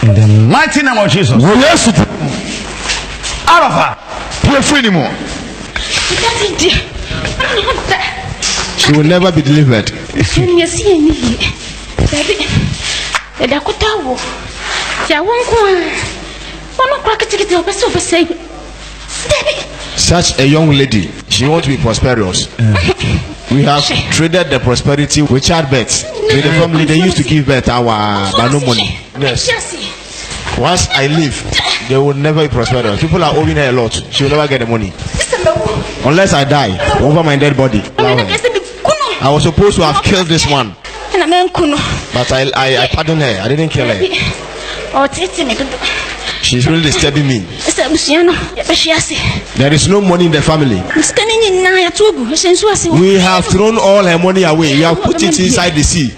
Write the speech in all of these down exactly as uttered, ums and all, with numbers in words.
In the mighty name of Jesus. Out of her. Pray free anymore. She will never be delivered. Such a young lady, she wants to be prosperous. We have traded the prosperity with childbirth. With the family, they used to give birth our but no money. Yes. Once I leave, they will never be prosperous. People are owing her a lot. She will never get the money. Unless I die over my dead body. I was supposed to have killed this one. But I, I, I pardon her. I didn't kill her. She's really disturbing me. There is no money in the family. We have thrown all her money away. We have put it inside the sea.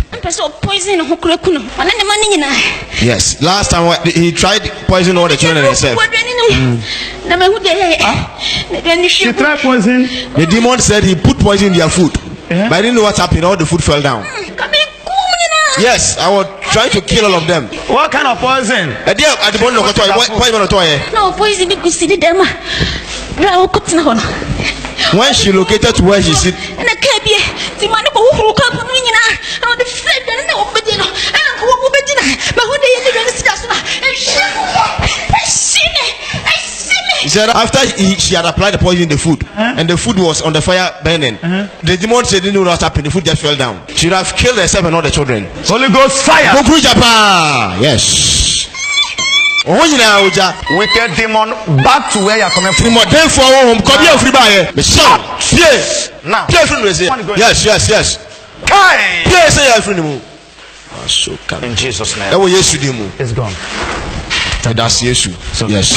Yes. Last time he tried poison all the children himself. Mm. She tried poison. The demon said he put poison in their food. Yeah. But I didn't know what happened. All the food fell down. Yes, I was trying to kill all of them. What kind of poison? At the at the bottom of the toy. No poison. When she located to where she sit, he said after he, she had applied the poison in the food, uh-huh. and the food was on the fire burning, uh-huh. the demon said didn't know what happened. The food just fell down. She would have killed herself and all the children. Holy Ghost fire. Yes. Wicked demon, back to where you are coming from. Now. Yes, yes, yes. In Jesus' name. It's gone. That's Yeshu. Yes.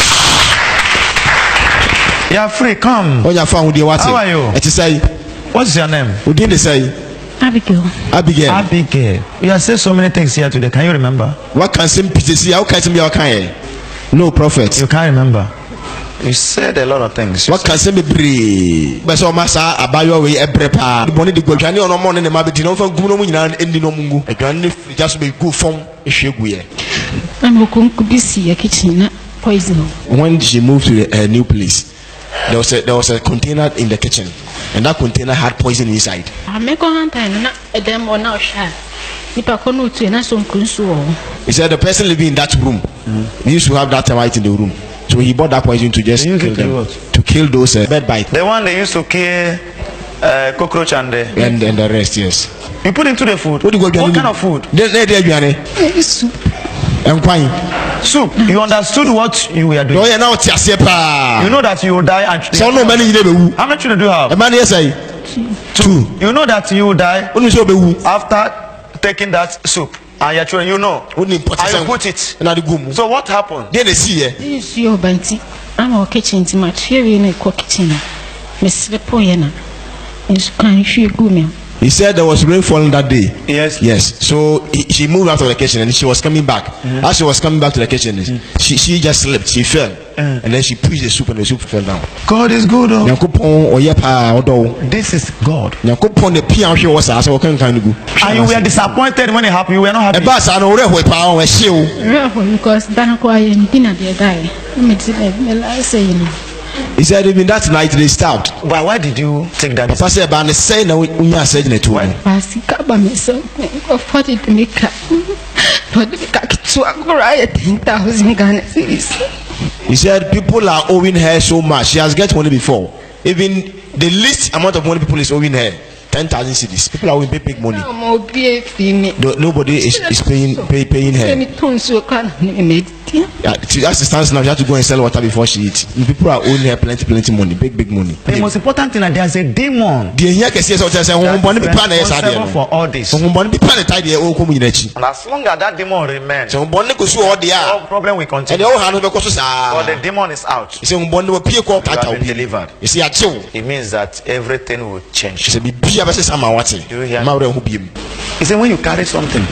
You are free. Come. How are you? What's your name? Abigail. Abigail. Abigail. You have said so many things here today. Can you remember? What can some see? How can some No prophet. You can't remember. You said a lot of things. What can some be? But so massa abayo we ebrepa. The money the go jani ono mo ne ma be di no fa gumo mu nyina endi no mungu. E kan ne just be go from ehwegu ye. I'm going to be see a kitchen poison. When she moved to the, a new place, there was a there was a container in the kitchen, and that container had poison inside. I make a hand and a them or now share. If I come to an answer, he said the person living in that room mm. used to have that right in the room, so he bought that poison to just kill them, to kill those uh, bed bites. The one they used to kill uh, cockroach and the and, and the rest. Yes. You put into the food. What, what kind of food? Soup. Soup. You understood what you were doing. You know that you will die. And so no many. How many children do you have? A man, yes, I. Two. You know that you will die after taking that soup. And your children, you know. And you put it. So what happened? Then they see it. This is your banty. I'm a kitchen to my theory in a kitchen. Miss Lepoyana. And she good me. He said there was rain falling that day. Yes. Yes. So he, she moved out of the kitchen and she was coming back. Mm-hmm. As she was coming back to the kitchen, mm-hmm. she she just slipped. She fell. Mm-hmm. And then she pushed the soup and the soup fell down. God is good. Oh. This is God. And you were disappointed when it happened. You were not happy. Because he said even that night they stopped. But why did you take that? Papa said, "But say no, we are saying it to him." He said people are owing her so much. She has get money before. Even the least amount of money people is owing her. Ten thousand cities. People are owing big, big money. No, nobody is, is paying pay, paying her. Yeah, as it stands now, you have to go and sell water before she eats. People are owing her plenty, plenty money, big, big money. The most important thing is there's a demon. The here can see us say, for all this. And as long as that demon remains, no problem will continue. But the demon is out. You have been delivered. It means that everything will change. Do you hear? He said when you carry something,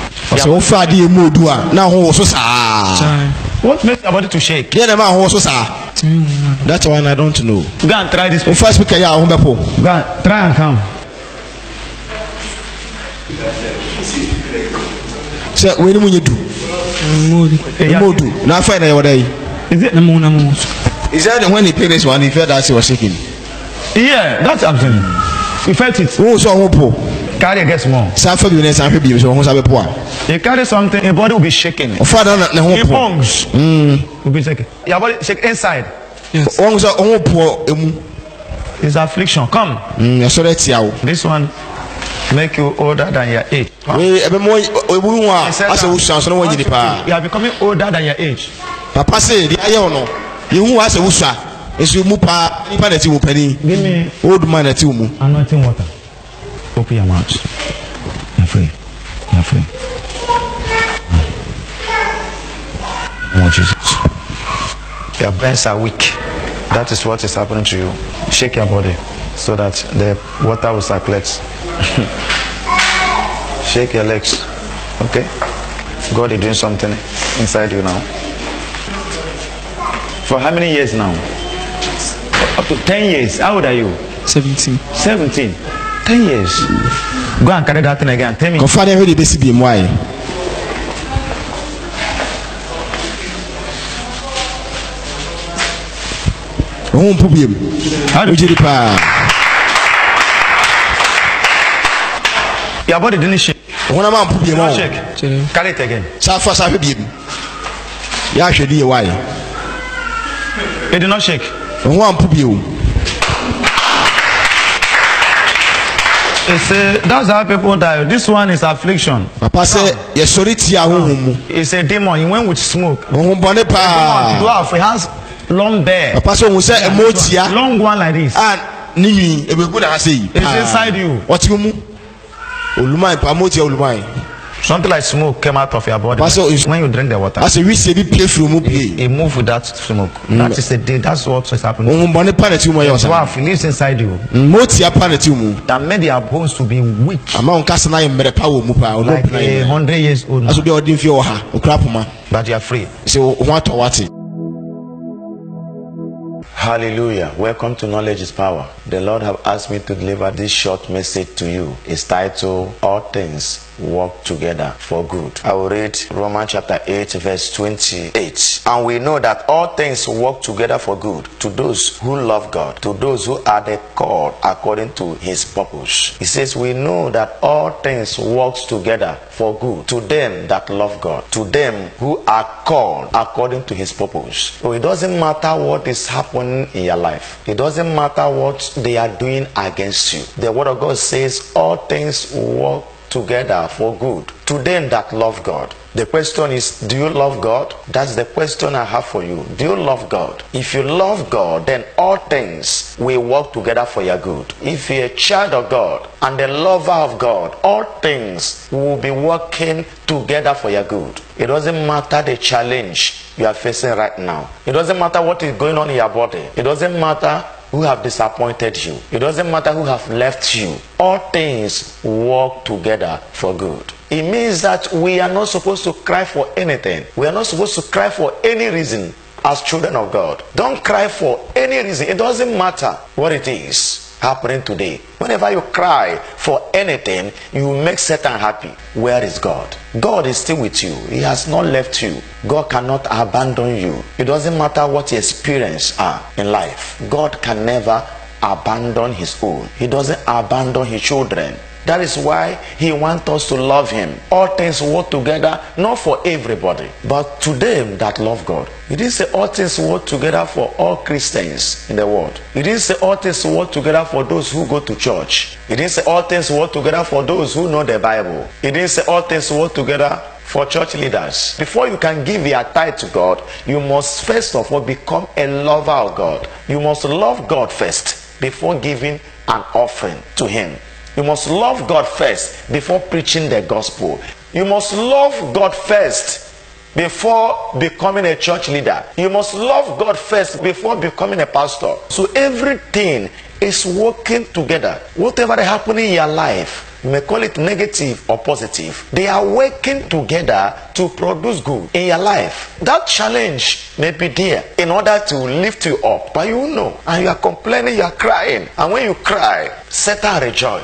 what makes your body to shake? Mm. That one I don't know. Go and try this. First week, yeah, go and try and come. Say when you do. Modu. Now find out what day. Is it Namu Namu? Is that when he paid this one? He felt that he was shaking. Yeah, that's happening. He felt it. Oh, so I'm poor. Carry gets more. Some for you, some for you, so who's a poor. You carry something, your body will be shaking. Father, no your bones mm. will be shaking. Your body shake inside. Yes. Poor. It's affliction. Come. Mm, so that's you. This one make you older than your age. We every more we want. I say we chance no one you You are becoming older than your age. Papa say the aye no. You who has a usha. Is you mupa nipa na ti wo pani. Give me old man na ti wo mu. Anointing water. Open your mouth. You're free. You're free. Oh Jesus. Your bones are weak. That is what is happening to you. Shake your body so that the water will circulate. Shake your legs. Okay? God is doing something inside you now. For how many years now? Up to ten years. How old are you? Seventeen. Seventeen. Ten years. Go and carry that thing again. Tell me. Confide who the best be why. Oh, problem. How do you do your body didn't shake. One man problem. Don't shake. Carry it again. Safa safa bi. Ya hwe di why. It did not shake. One problem. It's a, that's how people die. This one is affliction. Papa say, yes, sorry, tia humu. It's a demon. He went with smoke. Humbone pa. Dwarf. He has long bear. Papa say, we say emotia. Long one like this. And ni, e be good as say. It's inside you. What you mu? Olumai pa emotia olumai. Something like smoke came out of your body. Pastor, when you drink the water, I say we say we play through mu play. It move with that smoke. Mm. That is the day. That's what is happening. Humbone pa na ti mu yosa. Dwarf lives inside you. Emotia pa na ti mu. That made your bones to be weak. Ama on kasa na yemre pa wo mu pa. Like a hundred years old. Aso be odin fi o ha. Okrapoma. But you are free. So what to what? Hallelujah. Welcome to Knowledge is Power. The Lord have asked me to deliver this short message to you. It's titled, All Things Work Together for Good. I will read Romans chapter eight verse twenty-eight. And we know that all things work together for good to those who love God, to those who are the called according to his purpose. He says we know that all things work together for good to them that love God, to them who are called according to his purpose. So it doesn't matter what is happening in your life. It doesn't matter what they are doing against you. The word of God says all things work together for good to them that love God. The question is, do you love God? That's the question I have for you. Do you love God? If you love God, then all things will work together for your good. If you're a child of God and the lover of God, all things will be working together for your good. It doesn't matter the challenge you are facing right now. It doesn't matter what is going on in your body. It doesn't matter who have disappointed you. It doesn't matter who have left you. All things work together for good. It means that we are not supposed to cry for anything. We are not supposed to cry for any reason as children of God. Don't cry for any reason. It doesn't matter what it is happening today. Whenever you cry for anything, you make Satan happy. Where is God? God is still with you. He has not left you. God cannot abandon you. It doesn't matter what your experience are in life. God can never abandon his own. He doesn't abandon his children. That is why he wants us to love him. All things work together, not for everybody, but to them that love God. He didn't say all things work together for all Christians in the world. He didn't say all things work together for those who go to church. He didn't say all things work together for those who know the Bible. He didn't say all things work together for church leaders. Before you can give your tithe to God, you must first of all become a lover of God. You must love God first before giving an offering to him. You must love God first before preaching the gospel. You must love God first before becoming a church leader. You must love God first before becoming a pastor. So everything is working together. Whatever is happening in your life, you may call it negative or positive, they are working together to produce good in your life. That challenge may be there in order to lift you up, but you know, and you are complaining, you are crying, and when you cry, Satan rejoices.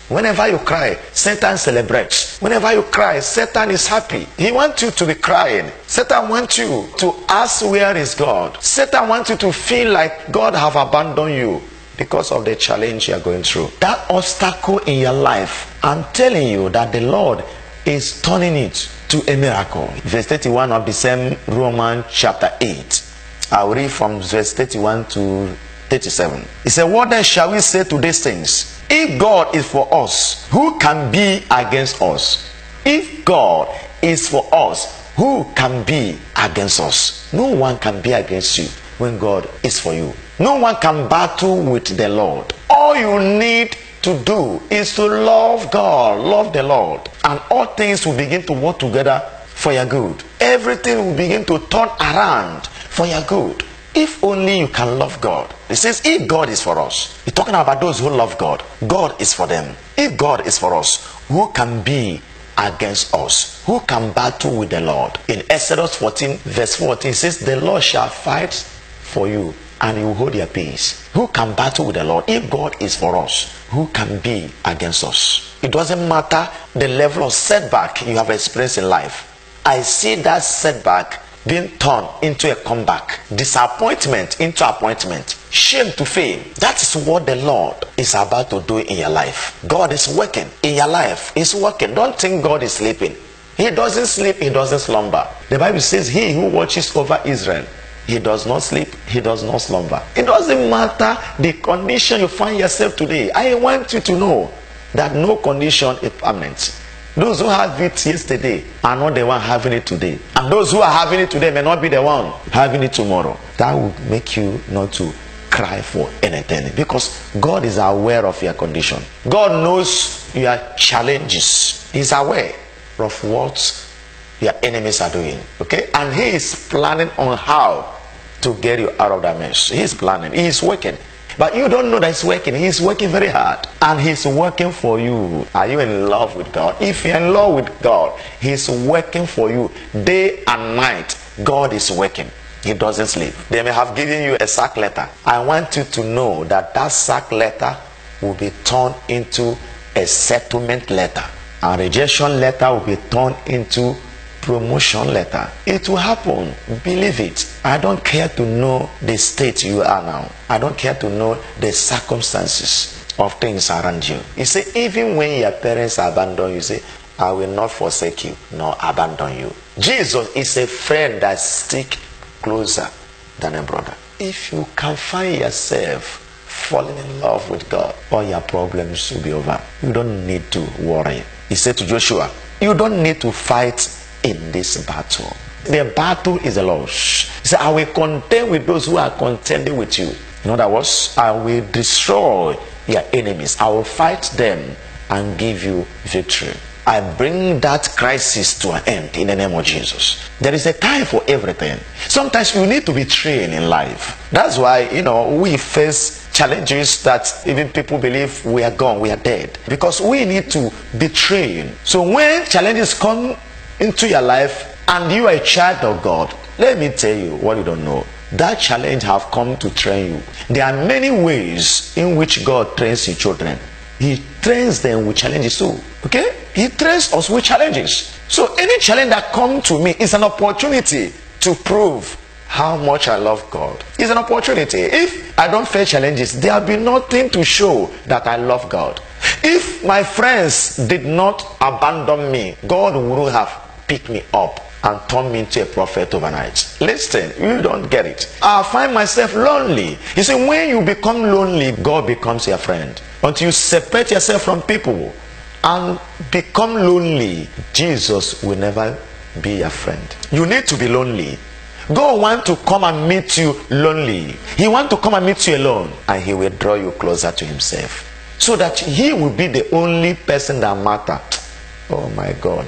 Whenever you cry, Satan celebrates. Whenever you cry, Satan is happy. He wants you to be crying. Satan wants you to ask, where is God? Satan wants you to feel like God have abandoned you because of the challenge you are going through. That obstacle in your life, I'm telling you that the Lord is turning it to a miracle. Verse thirty-one of the same Romans chapter eight. I'll read from verse thirty-one to thirty-seven. He said, what then shall we say to these things? If God is for us, who can be against us? If God is for us, who can be against us? No one can be against you when God is for you. No one can battle with the Lord. All you need to do is to love God, love the Lord, and all things will begin to work together for your good. Everything will begin to turn around for your good. If only you can love God. It says, if God is for us. He's talking about those who love God. God is for them. If God is for us, who can be against us? Who can battle with the Lord? In Exodus fourteen verse fourteen, it says, the Lord shall fight for you, and you will hold your peace. Who can battle with the Lord? If God is for us, who can be against us? It doesn't matter the level of setback you have experienced in life. I see that setback being turned into a comeback, disappointment into appointment, shame to fame. That is what the Lord is about to do in your life. God is working in your life. He's working. Don't think God is sleeping. He doesn't sleep. He doesn't slumber. The Bible says, he who watches over Israel, he does not sleep, he does not slumber. It doesn't matter the condition you find yourself today. I want you to know that no condition is permanent. Those who have it yesterday are not the one having it today. And those who are having it today may not be the one having it tomorrow. That will make you not to cry for anything, because God is aware of your condition. God knows your challenges. He's aware of what your enemies are doing. Okay? And he is planning on how to get you out of that mess. He is planning. He is working. But you don't know that he's working. He's working very hard. And he's working for you. Are you in love with God? If you're in love with God, he's working for you day and night. God is working. He doesn't sleep. They may have given you a sack letter. I want you to know that that sack letter will be turned into a settlement letter. A rejection letter will be turned into promotion letter. It will happen. Believe it. I don't care to know the state you are now. I don't care to know the circumstances of things around you. You say, even when your parents abandon you, say, I will not forsake you nor abandon you. Jesus is a friend that sticks closer than a brother. If you can find yourself falling in love with God, all your problems will be over. You don't need to worry. He said to Joshua, you don't need to fight in this battle. The battle is the Lord's. He said, I will contend with those who are contending with you. In other words, I will destroy your enemies. I will fight them and give you victory. I bring that crisis to an end in the name of Jesus. There is a time for everything. Sometimes you need to be trained in life. That's why, you know, we face challenges that even people believe we are gone, we are dead. Because we need to be trained. So when challenges come into your life and you are a child of God, let me tell you what you don't know. That challenge have come to train you. There are many ways in which God trains his children. He trains them with challenges too. Okay? He trains us with challenges. So any challenge that comes to me is an opportunity to prove how much I love God. It's an opportunity. If I don't face challenges, there will be nothing to show that I love God. If my friends did not abandon me, God would have picked me up and turned me into a prophet overnight. Listen, you don't get it. I find myself lonely. You see, when you become lonely, God becomes your friend. Until you separate yourself from people and become lonely, Jesus will never be your friend. You need to be lonely. God wants to come and meet you lonely. He wants to come and meet you alone, and he will draw you closer to himself, so that he will be the only person that matters. Oh my God.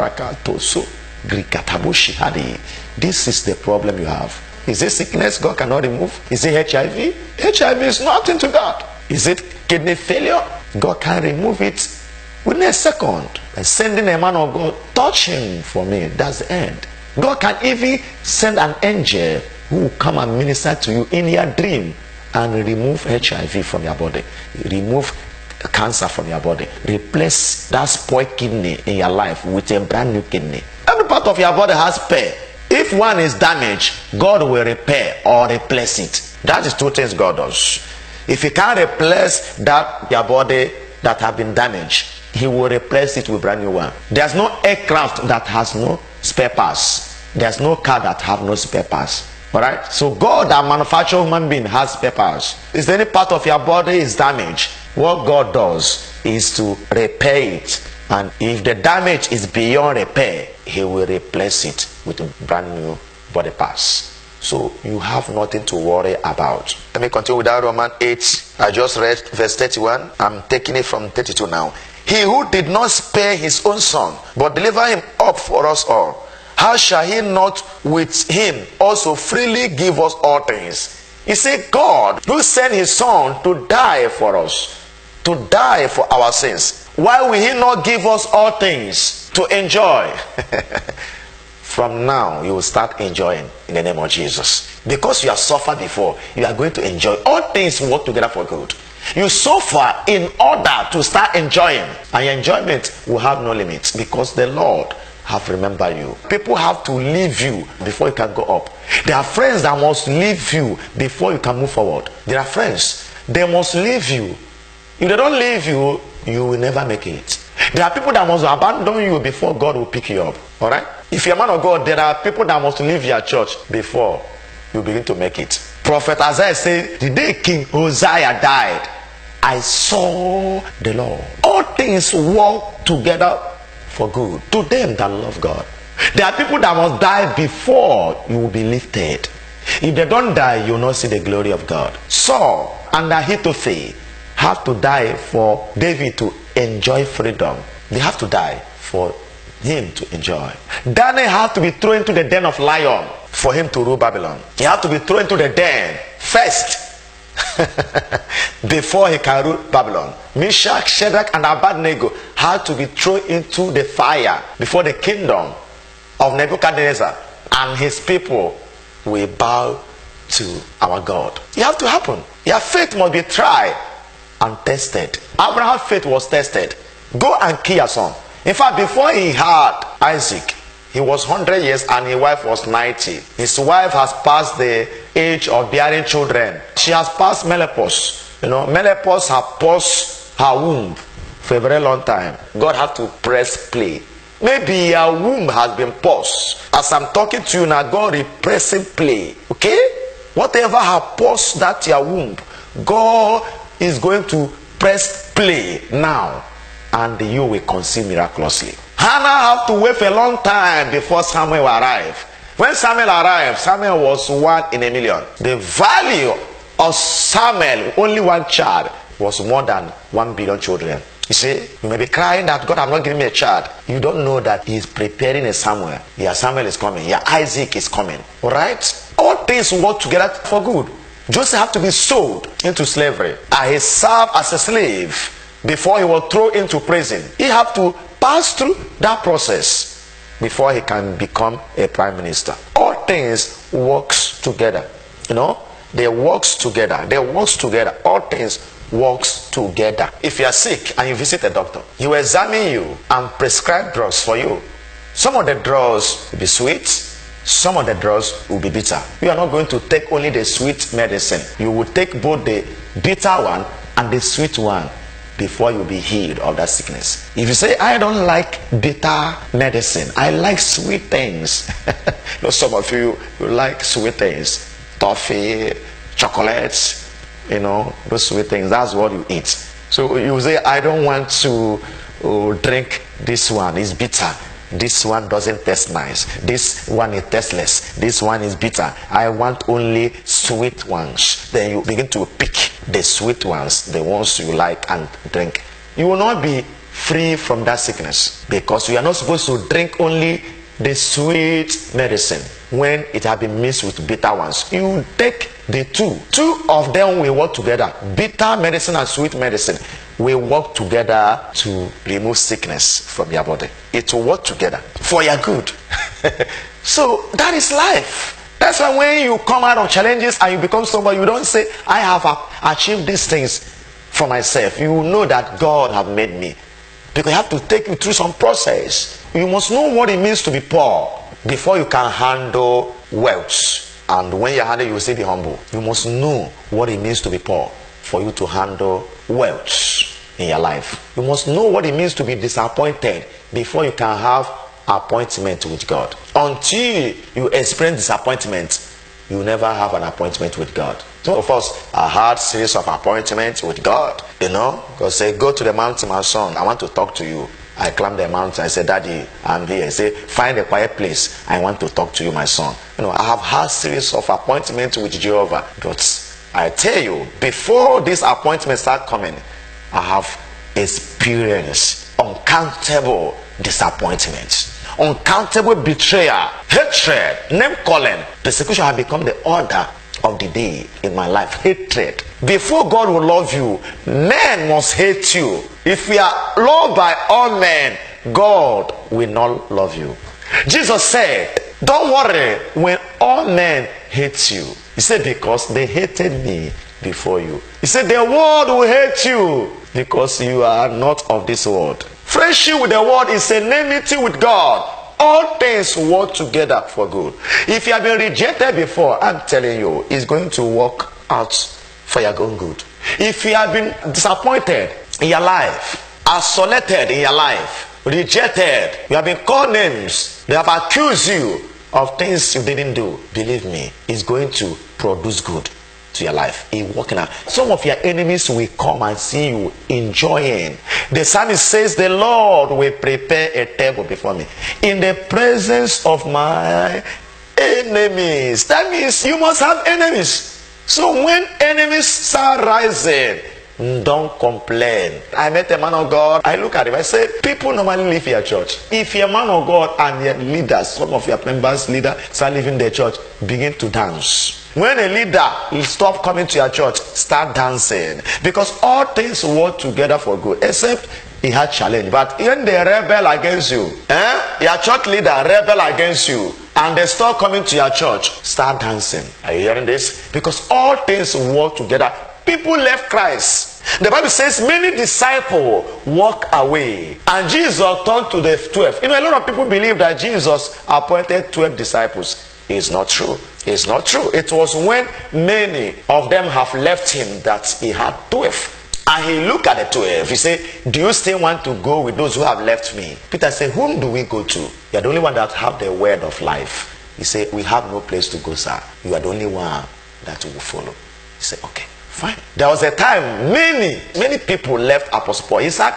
This is the problem you have. Is it sickness God cannot remove? Is it H I V? H I V is nothing to God. Is it kidney failure? God can remove it within a second. By sending a man of God, touch him for me. That's the end. God can even send an angel who will come and minister to you in your dream and remove H I V from your body. Remove cancer from your body. Replace that spoiled kidney in your life with a brand new kidney. Every part of your body has repair. If one is damaged, God will repair or replace it. That is two things God does. If He can't replace that your body that have been damaged, He will replace it with brand new one. There's no aircraft that has no spare parts. There's no car that have no spare parts. Alright? So God that manufactures human being has spare parts. If any part of your body is damaged, what God does is to repair it. And if the damage is beyond repair, He will replace it with a brand new body parts. So you have nothing to worry about. Let me continue with that Romans eight. I just read verse thirty-one. I'm taking it from thirty-two now. He who did not spare His own Son, but delivered Him up for us all, how shall He not with Him also freely give us all things? He said, God who sent His Son to die for us, to die for our sins. Why will He not give us all things to enjoy? From now, you will start enjoying in the name of Jesus. Because you have suffered before, you are going to enjoy. All things work together for good. You suffer in order to start enjoying. And your enjoyment will have no limits because the Lord have remembered you. People have to leave you before you can go up. There are friends that must leave you before you can move forward. There are friends, they must leave you. If they don't leave you, you will never make it. There are people that must abandon you before God will pick you up. Alright? If you're a man of God, there are people that must leave your church before you begin to make it. Prophet Isaiah said, the day King Uzziah died, I saw the Lord. All things work together for good to them that love God. There are people that must die before you will be lifted. If they don't die, you will not see the glory of God. Saul and Ahithophel have to die for David to enjoy freedom. They have to die for him to enjoy. Daniel had to be thrown into the den of lion for him to rule Babylon. He had to be thrown into the den first before he can rule Babylon. Meshach, Shadrach, and Abednego had to be thrown into the fire before the kingdom of Nebuchadnezzar and his people will bow to our God. It has to happen. Your faith must be tried and tested. Abraham's faith was tested. Go and kill your son. In fact, before he had Isaac, he was one hundred years and his wife was ninety. His wife has passed the age of bearing children. She has passed menopause. You know, menopause has paused her womb for a very long time. God had to press play. Maybe your womb has been paused. As I'm talking to you now, God is pressing play. Okay? Whatever has paused that your womb, God is going to press play now. And you will conceive miraculously. Hannah had to wait for a long time before Samuel arrived. When Samuel arrived, Samuel was one in a million. The value of Samuel, only one child, was more than one billion children. You see, you may be crying that God has not given me a child. You don't know that He is preparing a Samuel. Yeah, Samuel is coming. Yeah, Isaac is coming. Alright? All things work together for good. Joseph had to be sold into slavery. And he served as a slave before he was thrown into prison. He had to pass through that process before he can become a prime minister. All things works together. You know, they works together. They works together. All things works together. If you are sick and you visit a doctor, he will examine you and prescribe drugs for you. Some of the drugs will be sweet. Some of the drugs will be bitter. You are not going to take only the sweet medicine. You will take both the bitter one and the sweet one before you be healed of that sickness. If you say, I don't like bitter medicine, I like sweet things. You know, some of you, you like sweet things. Toffee, chocolates, you know, those sweet things. That's what you eat. So you say, I don't want to uh, drink this one. It's bitter. This one doesn't taste nice. This one is tasteless. This one is bitter. I want only sweet ones. Then you begin to pick the sweet ones, the ones you like, and drink. You will not be free from that sickness because you are not supposed to drink only the sweet medicine when it has been mixed with bitter ones. You take the two. Two of them will work together. Bitter medicine and sweet medicine will work together to remove sickness from your body. It will work together for your good. So that is life. That's why when you come out of challenges and you become somebody, you don't say, I have achieved these things for myself, you will know that God have made me. Because I have to take you through some process. You must know what it means to be poor before you can handle wealth. And when you handle, you will say be humble. You must know what it means to be poor for you to handle wealth in your life. You must know what it means to be disappointed before you can have appointment with God. Until you experience disappointment, you will never have an appointment with God. Some of us I had series of appointments with God, you know, because say, go to the mountain, my son, I want to talk to you. I climbed the mountain. I said, Daddy, I'm here. I say, find a quiet place. I want to talk to you, my son. You know, I have had series of appointments with Jehovah. But I tell you, before these appointments start coming, I have experienced uncountable disappointments, uncountable betrayal, hatred, name calling. Persecution has become the order of the day in my life. Hatred. Before God will love you, men must hate you. If we are loved by all men, God will not love you. Jesus said, don't worry when all men hate you. He said, because they hated me before you. He said, the world will hate you because you are not of this world. Friendship with the world is enmity with God. All things work together for good. If you have been rejected before, I'm telling you, it's going to work out for your own good. If you have been disappointed in your life, isolated in your life, rejected, you have been called names, they have accused you of things you didn't do, believe me, it's going to produce good to your life. In working out. Some of your enemies will come and see you enjoying. The psalmist says, the Lord will prepare a table before me in the presence of my enemies. That means you must have enemies. So when enemies start rising, don't complain. I met a man of God. I look at him. I say, people normally leave your church. If you're a man of God and your leaders, some of your members, leaders, start leaving the church, begin to dance. When a leader will stop coming to your church, start dancing. Because all things work together for good. Except he had challenge. But when they rebel against you, eh? Your church leader rebel against you, and they stop coming to your church, start dancing. Are you hearing this? Because all things work together. People left Christ. The Bible says many disciples walk away, and Jesus turned to the twelve. You know, a lot of people believe that Jesus appointed twelve disciples. It's not true. It's not true. It was when many of them have left him that he had twelve. And he looked at the twelve. He said, do you still want to go with those who have left me? Peter said, whom do we go to? You are the only one that have the word of life. He said, we have no place to go, sir. You are the only one that will follow. He said, okay, fine. There was a time many, many people left Apostle Paul. He said,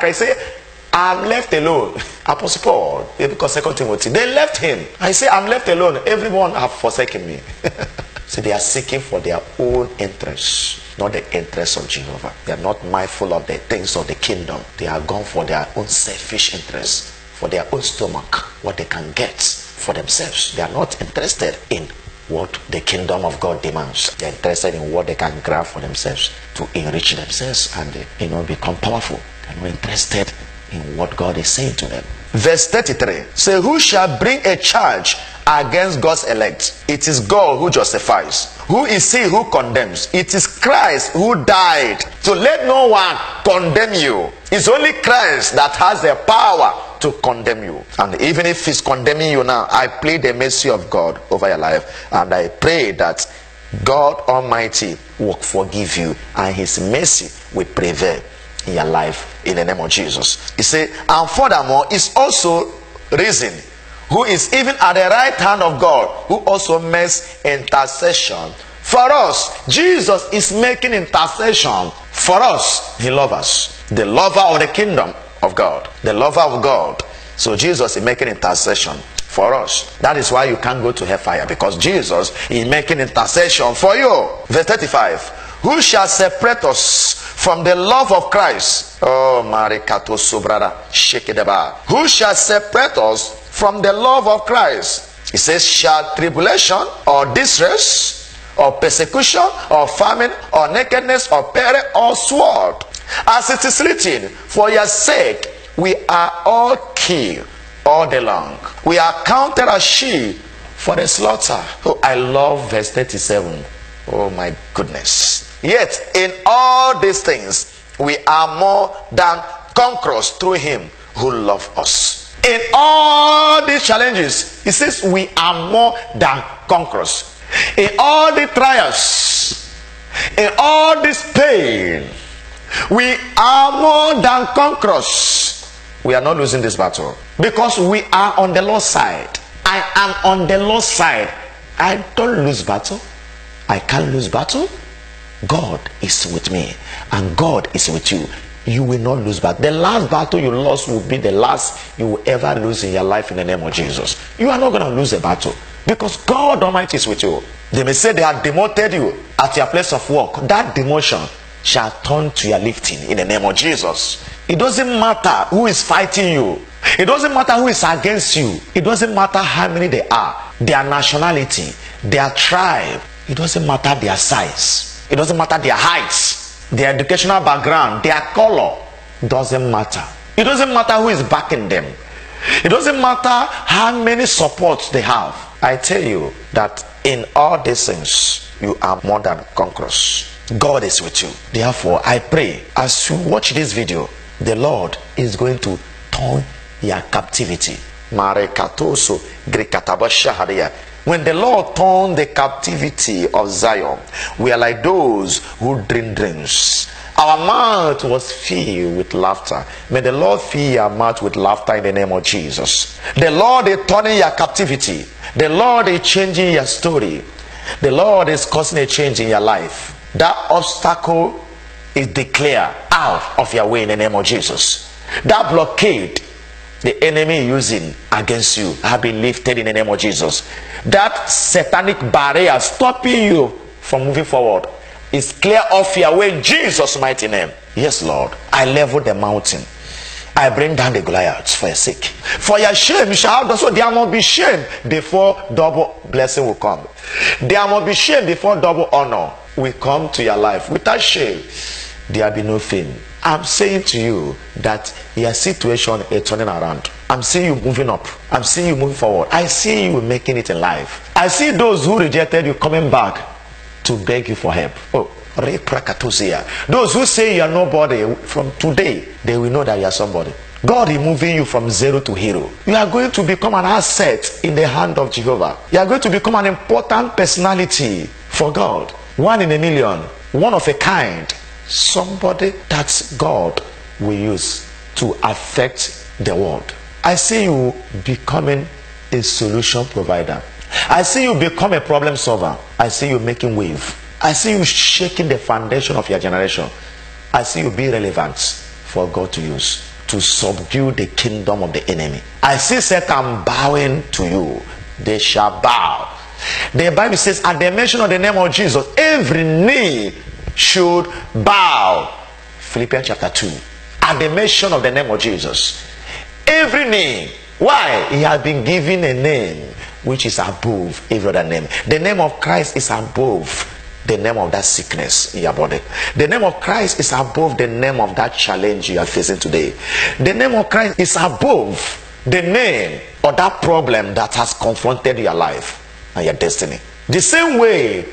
I'm left alone. Apostle Paul, because Second Timothy, they left him. I say, I'm left alone. Everyone have forsaken me. So they are seeking for their own interests, not the interests of Jehovah. They are not mindful of the things of the kingdom. They are gone for their own selfish interests, for their own stomach, what they can get for themselves. They are not interested in what the kingdom of God demands. They are interested in what they can grab for themselves to enrich themselves and, you know, become powerful. They are not interested in what God is saying to them. Verse thirty-three. Say, who shall bring a charge against God's elect? It is God who justifies. Who is he who condemns? It is Christ who died. So let no one condemn you. It's only Christ that has the power to condemn you. And even if he's condemning you now, I plead the mercy of God over your life. And I pray that God Almighty will forgive you and his mercy will prevail in your life in the name of Jesus. He said, and furthermore is also risen, who is even at the right hand of God, who also makes intercession for us. Jesus is making intercession for us. He loves us. The lover of the kingdom of God. The lover of God. So Jesus is making intercession for us. That is why you can't go to hellfire, because Jesus is making intercession for you. Verse thirty-five. Who shall separate us from the love of Christ? Oh, Marikato Sobrada, Shekedeba. Who shall separate us from the love of Christ? He says, shall tribulation or distress or persecution or famine or nakedness or peril or sword? As it is written, for your sake we are all killed all day long. We are counted as sheep for the slaughter. Oh, I love verse thirty-seven. Oh my goodness. Yet in all these things we are more than conquerors through him who loved us. In all these challenges, he says we are more than conquerors. In all the trials, in all this pain, we are more than conquerors. We are not losing this battle because we are on the Lord's side. I am on the Lord's side. I don't lose battle. I can't lose battle. God is with me and God is with you. You will not lose battle. The last battle you lost will be the last you will ever lose in your life in the name of Jesus. You are not going to lose a battle because God Almighty is with you. They may say they have demoted you at your place of work. That demotion shall turn to your lifting in the name of Jesus. It doesn't matter who is fighting you. It doesn't matter who is against you. It doesn't matter how many they are, their nationality, their tribe. It doesn't matter their size. It doesn't matter their heights, their educational background, their color. It doesn't matter. It doesn't matter who is backing them. It doesn't matter how many supports they have. I tell you that in all these things, you are more than conquerors. God is with you. Therefore, I pray as you watch this video, the Lord is going to turn your captivity. When the Lord turned the captivity of Zion, we are like those who dream dreams. Our mouth was filled with laughter. May the Lord fill your mouth with laughter in the name of Jesus. The Lord is turning your captivity. The Lord is changing your story. The Lord is causing a change in your life. That obstacle is declared out of your way in the name of Jesus. That blockade the enemy using against you have been lifted in the name of Jesus. That satanic barrier stopping you from moving forward is clear off your way in Jesus' mighty name. Yes, Lord. I level the mountain. I bring down the Goliaths for your sake. For your shame, you shall have, so there must be shame before double blessing will come. There must be shame before double honor will come to your life. Without shame, there will be no fame. I'm saying to you that your situation is turning around. I'm seeing you moving up. I'm seeing you moving forward. I see you making it in life. I see those who rejected you coming back to beg you for help. Oh, those who say you are nobody, from today, they will know that you are somebody. God is moving you from zero to hero. You are going to become an asset in the hand of Jehovah. You are going to become an important personality for God. One in a million. One of a kind. Somebody that God will use to affect the world. I see you becoming a solution provider. I see you become a problem solver. I see you making wave. I see you shaking the foundation of your generation. I see you be relevant for God to use to subdue the kingdom of the enemy. I see Satan bowing to you. They shall bow. The Bible says at the mention of the name of Jesus, every knee should bow. Philippians chapter two. At the mention of the name of Jesus, every knee. Why? He has been given a name which is above every other name. The name of Christ is above the name of that sickness in your body. The name of Christ is above the name of that challenge you are facing today. The name of Christ is above the name or that problem that has confronted your life and your destiny. The same way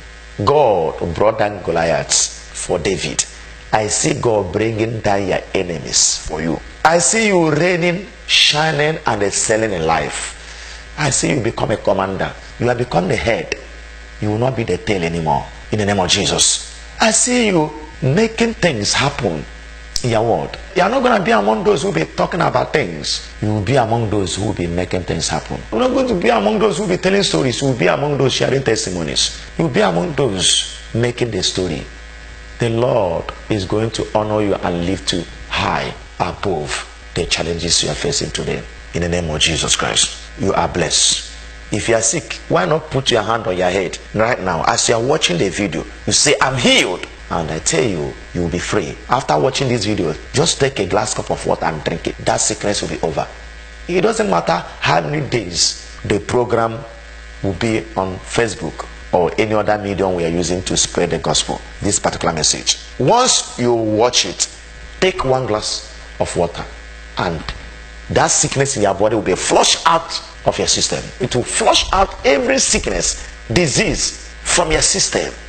God brought down Goliath for David, I see God bringing down your enemies for you. I see you reigning, shining, and excelling in life. I see you become a commander. You have become the head. You will not be the tail anymore. In the name of Jesus. I see you making things happen in your world. You are not going to be among those who will be talking about things. You will be among those who will be making things happen. You are not going to be among those who will be telling stories. You will be among those sharing testimonies. You will be among those making the story. The Lord is going to honor you and lift you high above the challenges you are facing today. In the name of Jesus Christ. You are blessed. If you are sick, why not put your hand on your head right now as you are watching the video? You say, I'm healed. And I tell you, you will be free. After watching this video, just take a glass cup of water and drink it. That sickness will be over. It doesn't matter how many days the program will be on Facebook or any other medium we are using to spread the gospel, this particular message. Once you watch it, take one glass of water and that sickness in your body will be flushed out of your system. It will flush out every sickness, disease from your system.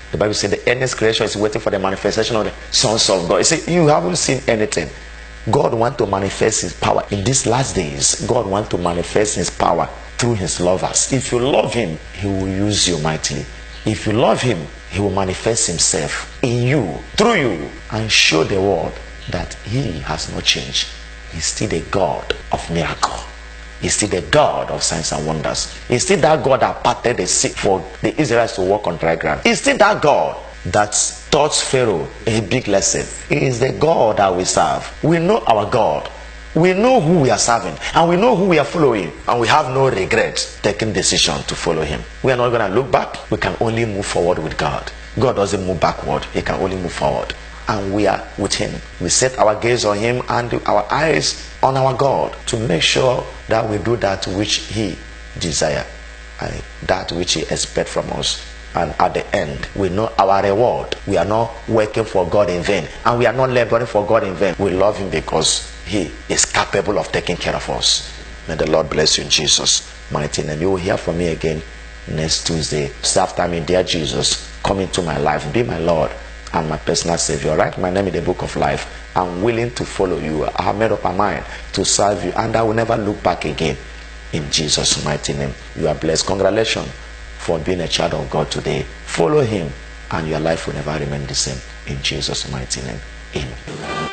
The Bible says the earnest creation is waiting for the manifestation of the sons of God. You see, you haven't seen anything. God wants to manifest his power. In these last days, God wants to manifest his power through his lovers. If you love him, he will use you mightily. If you love him, he will manifest himself in you, through you, and show the world that he has not changed. He's still the God of miracle. He's still the God of signs and wonders. He's still that God that parted the sea for the Israelites to walk on dry ground. He's still that God that taught Pharaoh a big lesson. He is the God that we serve. We know our God. We know who we are serving, and we know who we are following, and we have no regret taking decision to follow him. We are not going to look back. We can only move forward with God. God doesn't move backward. He can only move forward. And we are with him. We set our gaze on him and our eyes on our God to make sure that we do that which he desires and that which he expects from us. And at the end, we know our reward. We are not working for God in vain, and we are not laboring for God in vain. We love him because he is capable of taking care of us. May the Lord bless you in Jesus' mighty name. You will hear from me again next Tuesday. Say after me, dear Jesus, come into my life. Be my Lord and my personal Savior. Write my name in the book of life. I'm willing to follow you. I have made up my mind to serve you, and I will never look back again. In Jesus' mighty name. You are blessed. Congratulations for being a child of God today. Follow him, and your life will never remain the same. In Jesus' mighty name. Amen.